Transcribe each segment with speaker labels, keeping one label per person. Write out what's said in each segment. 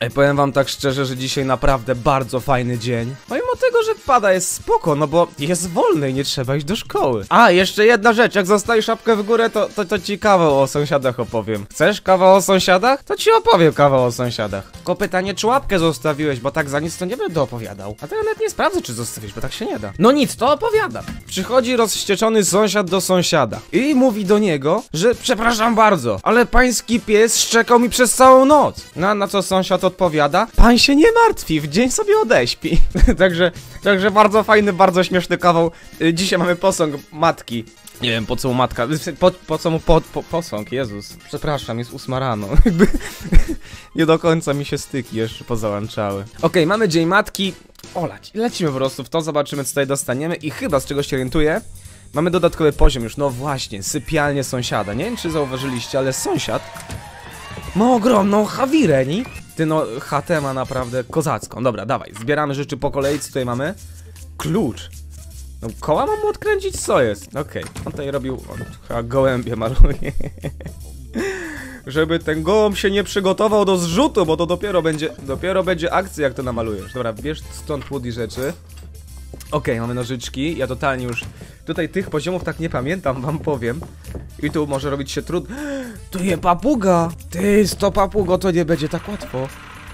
Speaker 1: Powiem wam tak szczerze, że dzisiaj naprawdę bardzo fajny dzień. Pomimo tego, że pada jest spoko, no bo jest wolny i nie trzeba iść do szkoły. A, jeszcze jedna rzecz, jak zostawisz szapkę w górę, to ci kawał o sąsiadach opowiem. Chcesz kawał o sąsiadach? To ci opowiem kawał o sąsiadach. Tylko pytanie, czy łapkę zostawiłeś, bo tak za nic to nie będę opowiadał. A to ja nawet nie sprawdzę, czy zostawisz, bo tak się nie da. No nic, to opowiadam. Przychodzi rozwścieczony sąsiad do sąsiada i mówi do niego, że przepraszam bardzo, ale pański pies szczekał mi przez całą noc. Na co sąsiad odpowiada: pan się nie martwi, w dzień sobie odeśpi. Także bardzo fajny, bardzo śmieszny kawał. Dzisiaj mamy posąg matki. Nie wiem, po co mu matka, po co mu posąg, Jezus. Przepraszam, jest 8 rano. Jakby nie do końca mi się styki jeszcze pozałączały. Okej, mamy dzień matki. Lecimy po prostu w to, zobaczymy, co tutaj dostaniemy. I chyba, z czego się orientuję, mamy dodatkowy poziom już. No właśnie, sypialnie sąsiada. Nie wiem, czy zauważyliście, ale sąsiad ma ogromną chawirę, nie? Ty no, chatę ma naprawdę kozacką. Dobra, dawaj, zbieramy rzeczy po kolei. Co tutaj mamy? Klucz. No, koła mam mu odkręcić? Co jest? Okej, on tutaj robił... On chyba gołębie maluje. Żeby ten gołąb się nie przygotował do zrzutu, bo to dopiero będzie akcja, jak to namalujesz. Dobra, bierz stąd Woody rzeczy. Okej, mamy nożyczki. Ja totalnie już tutaj tych poziomów tak nie pamiętam, wam powiem. I tu może robić się trudno. Tu jest papuga! Ty, z to papugo, to nie będzie tak łatwo.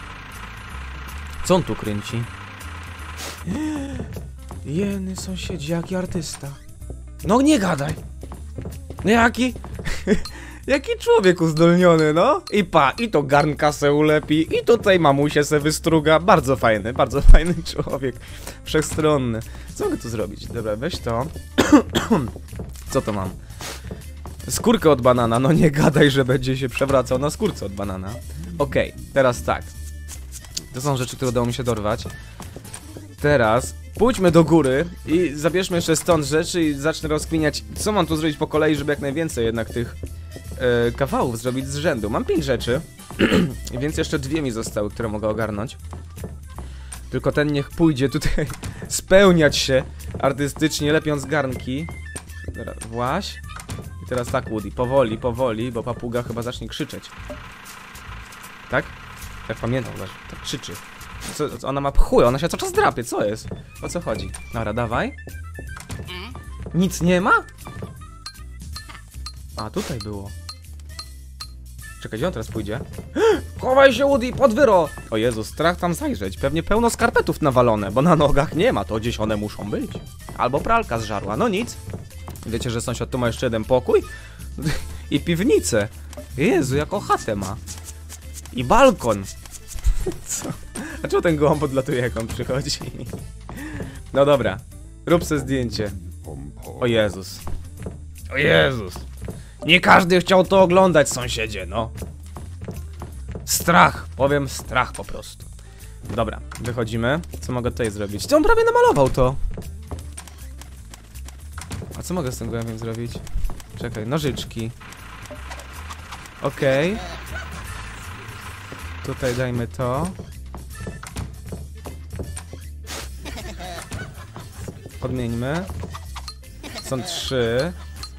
Speaker 1: Co on tu kręci? Jeny sąsiedzi, jaki artysta. No nie gadaj. No jaki? Jaki człowiek uzdolniony, no? I to garnka se ulepi, i tutaj mamusie se wystruga. Bardzo fajny człowiek. Wszechstronny. Co mogę tu zrobić? Dobra, weź to. Co to mam? Skórkę od banana. No nie gadaj, że będzie się przewracał na skórce od banana. Okej, teraz tak. To są rzeczy, które udało mi się dorwać. Teraz pójdźmy do góry i zabierzmy jeszcze stąd rzeczy i zacznę rozkminiać, co mam tu zrobić po kolei, żeby jak najwięcej jednak tych kawałów zrobić z rzędu. Mam 5 rzeczy, więc jeszcze 2 mi zostały, które mogę ogarnąć. Tylko ten niech pójdzie tutaj spełniać się artystycznie, lepiąc garnki. Dobra, właź. I teraz tak, Woody, powoli, bo papuga chyba zacznie krzyczeć. Tak? Jak pamiętam, tak krzyczy. Co ona ma pchły, ona się cały czas drapie, co jest? O co chodzi? Dobra, dawaj. Nic nie ma? A, tutaj było. Czekaj, gdzie on teraz pójdzie? Chowaj się, Woody, pod wyro! O Jezu, strach tam zajrzeć. Pewnie pełno skarpetów nawalone, bo na nogach nie ma, to gdzieś one muszą być. Albo pralka zżarła, no nic. Wiecie, że sąsiad tu ma jeszcze jeden pokój? I piwnicę. Jezu, jaką chatę ma. I balkon. Co? A czemu ten gołąb odlatuje, jak on przychodzi? No dobra, rób se zdjęcie. O Jezus. O Jezus. Nie każdy chciał to oglądać, sąsiedzie, no. Strach, powiem strach po prostu. Dobra, wychodzimy. Co mogę tutaj zrobić? Co on prawie namalował to? A co mogę z tym gołębiem zrobić? Czekaj, nożyczki. Okej. Tutaj dajmy to. Podmieńmy. Są 3.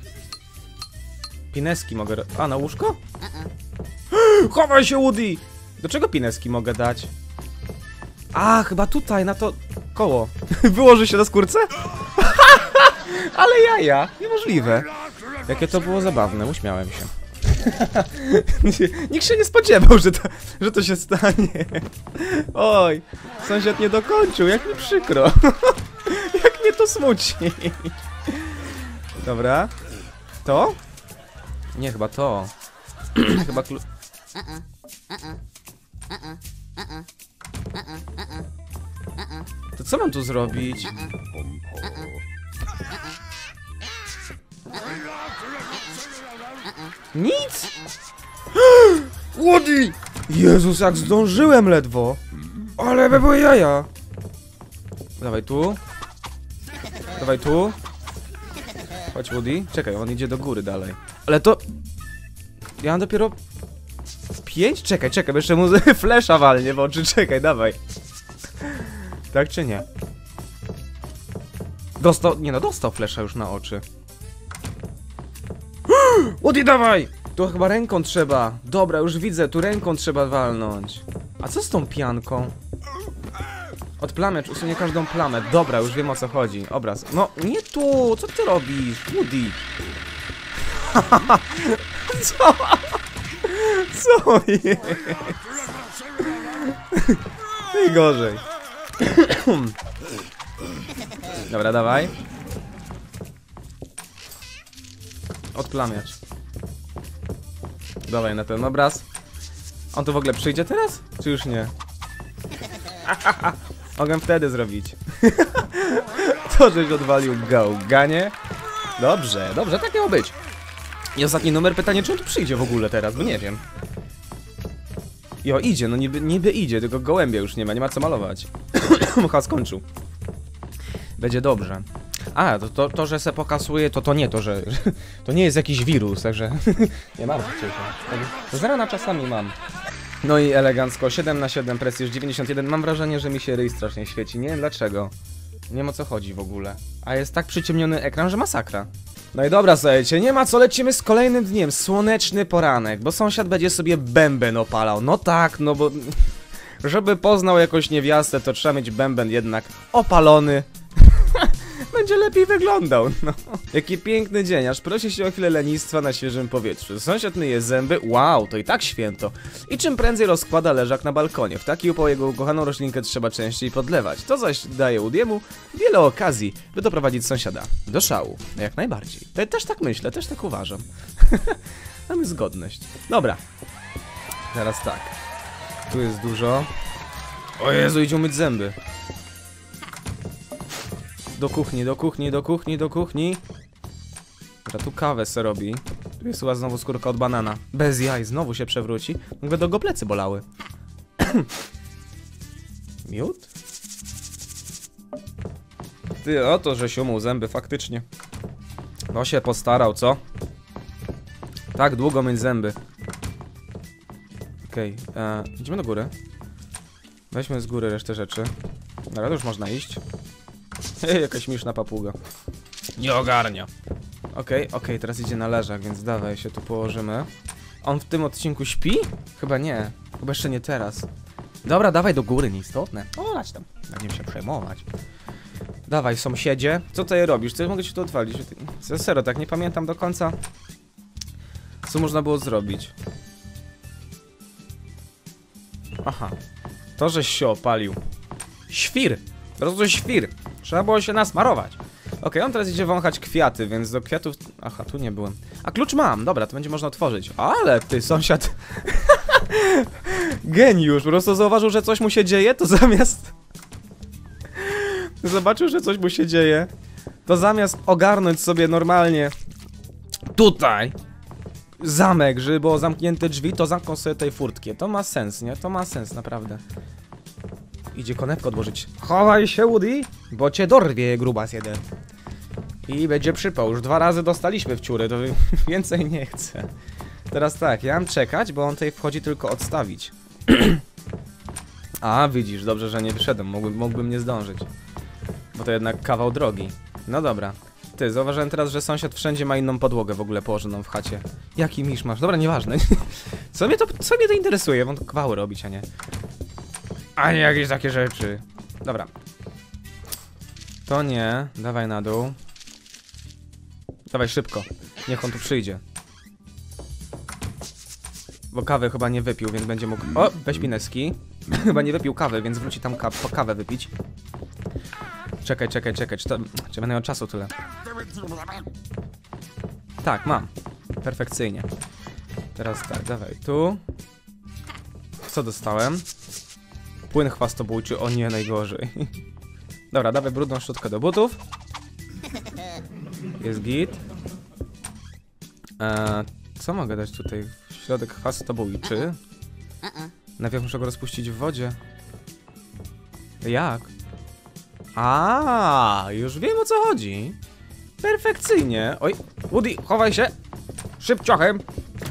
Speaker 1: Pineski mogę... A, na łóżko? Chowaj się, Woody! Do czego pineski mogę dać? A, chyba tutaj, na to koło. Wyłoży się na skórce? Ale jaja! Niemożliwe. Jakie to było zabawne, uśmiałem się. Nikt się nie spodziewał, że to się stanie. Oj, sąsiad nie dokończył, jak mi przykro. Jak mnie to smuci. Dobra. To? Nie, chyba to. Chyba To co mam tu zrobić? Nic! Woody! Jezus, jak zdążyłem ledwo! Ale by były jaja! Dawaj tu. Dawaj tu. Chodź, Woody. Czekaj, on idzie do góry dalej. Ale to... Ja mam dopiero... 5? Czekaj, bo jeszcze mu flesza walnie w oczy. Czekaj, dawaj. Tak czy nie? Dostał... Nie no, dostał flesza już na oczy. Woody, dawaj! Tu chyba ręką trzeba. Dobra, już widzę, tu ręką trzeba walnąć. A co z tą pianką? Odplamiacz usunie każdą plamę. Dobra, już wiem o co chodzi. Obraz. No, nie tu! Co ty robisz? Woody! Co? Co jest? Najgorzej. Dobra, dawaj. Odplamiacz. Dawaj na ten obraz. On tu w ogóle przyjdzie teraz? Czy już nie? Mogę wtedy zrobić. To żeś odwalił gałganie. Dobrze, dobrze, tak miało być. I ostatni numer, pytanie, czy on tu przyjdzie w ogóle teraz, bo nie wiem. Jo, idzie, no niby idzie, tylko gołębia już nie ma co malować. Mucha skończył. Będzie dobrze. A, to że se pokasuje, to nie to, że to nie jest jakiś wirus, także nie martwcie się. Z rana czasami mam. No i elegancko, 7 na 7, prestiż 91. Mam wrażenie, że mi się ryj strasznie świeci, nie wiem dlaczego. Nie wiem o co chodzi w ogóle. A jest tak przyciemniony ekran, że masakra. No i dobra, słuchajcie, nie ma co, lecimy z kolejnym dniem. Słoneczny poranek, bo sąsiad będzie sobie bęben opalał. No tak, no bo żeby poznał jakąś niewiastę, to trzeba mieć bęben jednak opalony. Będzie lepiej wyglądał, no. Jaki piękny dzień, aż prosi się o chwilę lenistwa na świeżym powietrzu. Sąsiad myje zęby, wow, to i tak święto. I czym prędzej rozkłada leżak na balkonie. W taki upał jego ukochaną roślinkę trzeba częściej podlewać. To zaś daje Woody'emu wiele okazji, by doprowadzić sąsiada do szału. Jak najbardziej. Też tak myślę, też tak uważam. Mamy zgodność. Dobra. Teraz tak. Tu jest dużo. O Jezu, idzie umyć zęby. Do kuchni, do kuchni, do kuchni, do kuchni. Dobra, tu kawę se robi. Tu jest chyba znowu skórka od banana. Bez jaj, znowu się przewróci. Jakby go plecy bolały. Miód? Ty, oto, żeś umył zęby, faktycznie. No się postarał, co? Tak długo myć zęby. Okej, idziemy do góry. Weźmy z góry resztę rzeczy. Dobra, to już można iść. Jakaś śmieszna papuga. Nie ogarnia. Okej, teraz idzie na leżak, więc dawaj się tu położymy. On w tym odcinku śpi? Chyba nie. Chyba jeszcze nie teraz. Dobra, dawaj do góry, nieistotne. O, lać tam. Będziemy się przejmować. Dawaj, sąsiedzie. Co tutaj robisz? Co mogę ci tu odwalić? Serio, tak nie pamiętam do końca. Co można było zrobić? Aha. To, żeś się opalił. Świr! Po prostu świr. Trzeba było się nasmarować. Okej, on teraz idzie wąchać kwiaty, więc do kwiatów... Aha, tu nie byłem. A klucz mam, dobra, to będzie można otworzyć. Ale ty, sąsiad... Geniusz, po prostu zauważył, że coś mu się dzieje, to zamiast... Zobaczył, że coś mu się dzieje, to zamiast ogarnąć sobie normalnie... Tutaj! Zamek, żeby było zamknięte drzwi, to zamknął sobie tej furtkę. To ma sens, nie? To ma sens, naprawdę. Idzie konewkę odłożyć. Chowaj się, Woody, bo cię dorwie, grubas jeden. I będzie przypał. Już 2 razy dostaliśmy w ciurę, to więcej nie chcę. Teraz tak, ja mam czekać, bo on tutaj wchodzi tylko odstawić. A, widzisz, dobrze, że nie wyszedłem. Mógłbym nie zdążyć. Bo to jednak kawał drogi. No dobra. Ty, zauważyłem teraz, że sąsiad wszędzie ma inną podłogę w ogóle położoną w chacie. Jaki misz masz? Dobra, nieważne. Co mnie to interesuje? Wam to kwały robić, a nie... A nie jakieś takie rzeczy. Dobra. To nie. Dawaj na dół. Dawaj szybko. Niech on tu przyjdzie. Bo kawy chyba nie wypił, więc będzie mógł... O! Weź pineski. Chyba nie wypił kawy, więc wróci tam po kawę wypić. Czekaj. Czy będę miał czasu tyle? Tak, mam. Perfekcyjnie. Teraz tak, dawaj tu. Co dostałem? Płyn chwastobójczy, o nie, najgorzej. Dobra, dawaj brudną szczotkę do butów. Jest git. Co mogę dać tutaj? Środek chwastobójczy. Najpierw muszę go rozpuścić w wodzie. Jak? A, już wiem o co chodzi. Perfekcyjnie. Oj, Woody, chowaj się. Szybciochem.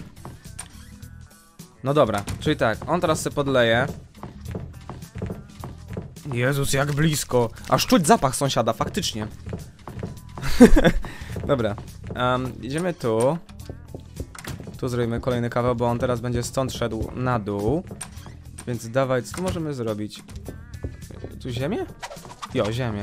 Speaker 1: No dobra, czyli tak, on teraz sobie podleje. Jezus, jak blisko. Aż czuć zapach sąsiada, faktycznie. Dobra, idziemy tu. Tu zrobimy kolejny kawał, bo on teraz będzie stąd szedł na dół. Więc dawaj, co możemy zrobić? Tu ziemię? Jo, ziemię.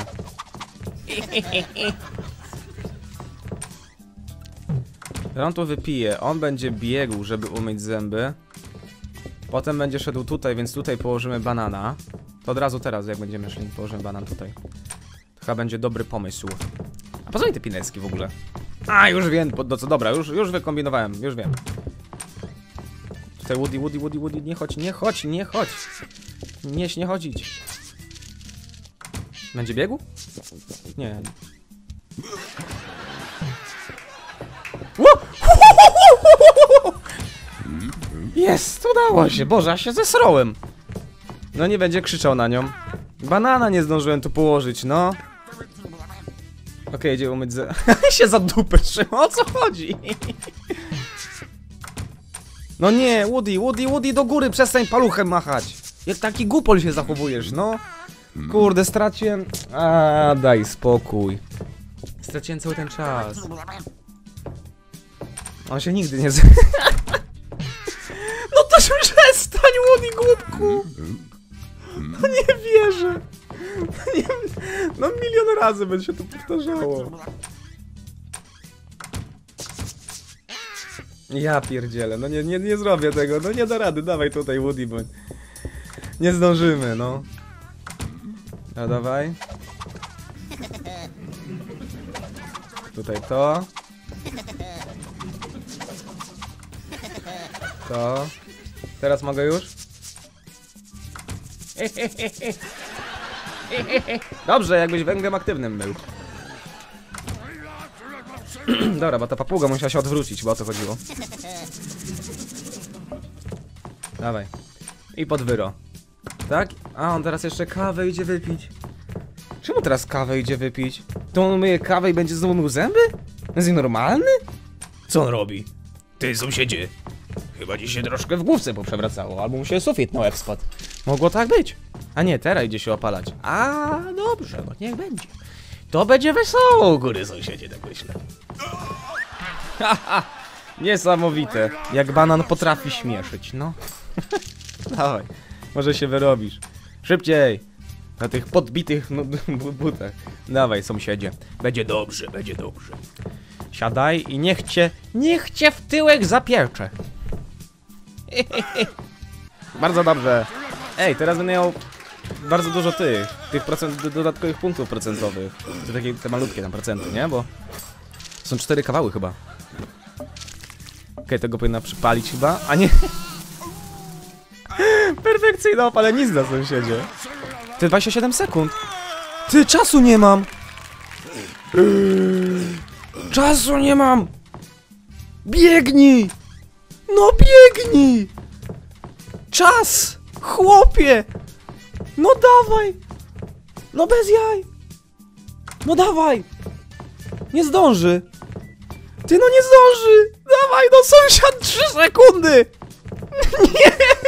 Speaker 1: On tu wypije, on będzie biegł, żeby umyć zęby. Potem będzie szedł tutaj, więc tutaj położymy banana. To od razu teraz, jak będziemy szli, położymy banan tutaj. To chyba będzie dobry pomysł. A po co mi te pineski w ogóle? A, już wiem, co dobra, już wykombinowałem, już wiem. Tutaj Woody, nie chodź. Nie chodzić. Będzie biegł? Nie. Jest, udało się, Boże, ja się zesrałem. No nie będzie krzyczał na nią. Banana nie zdążyłem tu położyć, no. Okej, idzie umyć się za dupę trzyma, o co chodzi? No nie, Woody, do góry, przestań paluchem machać. Jak taki głupol się zachowujesz, no. Kurde, straciłem... A, daj spokój. Straciłem cały ten czas. On się nigdy nie... No to się przestań, Woody, głupku. No nie wierzę. No milion razy będzie się to powtarzało. Ja pierdzielę, no nie zrobię tego, no nie da rady, dawaj tutaj Woody, bo nie zdążymy, no. No dawaj. Tutaj to. To. Teraz mogę już? Dobrze, jakbyś węglem aktywnym był. Dobra, bo ta papuga musiała się odwrócić, bo o to chodziło. Dawaj. I pod wyro. Tak? A, on teraz jeszcze kawę idzie wypić. Czemu teraz kawę idzie wypić? To on myje kawę i będzie znowu mył zęby? Jest normalny? Co on robi? Ty, sąsiedzie. Chyba ci się troszkę w główce poprzewracało, albo mu się sufit na łeb spadł. Mogło tak być. A nie, teraz idzie się opalać. A, dobrze, no niech będzie. To będzie wesoło u góry, sąsiedzie, tak myślę. Haha, niesamowite. Jak banan potrafi śmieszyć, no. Dawaj, może się wyrobisz. Szybciej. Na tych podbitych butach. Dawaj, sąsiedzie. Będzie dobrze, będzie dobrze. Siadaj i niech cię w tyłek zapiecze. Bardzo dobrze. Ej, teraz będę miał bardzo dużo tych dodatkowych punktów procentowych. To takie te malutkie tam procenty, nie? Bo są 4 kawały chyba. Okej, tego powinna przypalić chyba, a nie. Perfekcyjna opalenizna, sąsiedzie. Ty, 27 sekund. Ty, czasu nie mam. Czasu nie mam. Biegnij. No biegnij. Czas. Chłopie. No dawaj. No bez jaj. No dawaj. Nie zdąży. Ty, no nie zdąży. Dawaj, no sąsiad, 3 sekundy. Nie.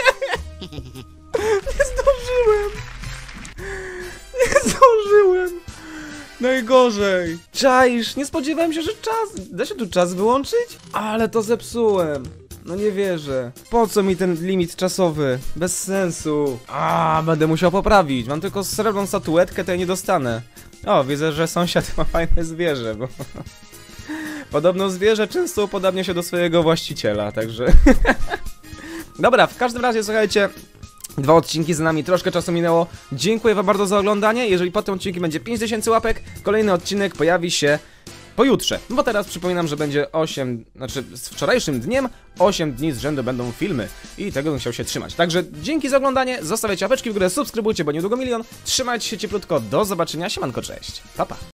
Speaker 1: Nie zdążyłem. Nie zdążyłem. Najgorzej. Czaisz, nie spodziewałem się, że czas... Da się tu czas wyłączyć? Ale to zepsułem. No nie wierzę. Po co mi ten limit czasowy? Bez sensu. A, będę musiał poprawić. Mam tylko srebrną statuetkę, to ja nie dostanę. O, widzę, że sąsiad ma fajne zwierzę, bo... Podobno zwierzę często upodabnia się do swojego właściciela, także... Dobra, w każdym razie, słuchajcie... 2 odcinki z nami, troszkę czasu minęło. Dziękuję wam bardzo za oglądanie. Jeżeli po tym odcinku będzie 5000 łapek, kolejny odcinek pojawi się pojutrze. Bo teraz przypominam, że będzie 8, znaczy z wczorajszym dniem 8 dni z rzędu będą filmy. I tego bym chciał się trzymać. Także dzięki za oglądanie, zostawiajcie łapeczki w górę, subskrybujcie, bo niedługo 1 000 000. Trzymajcie się cieplutko, do zobaczenia, siemanko, cześć. Pa, pa.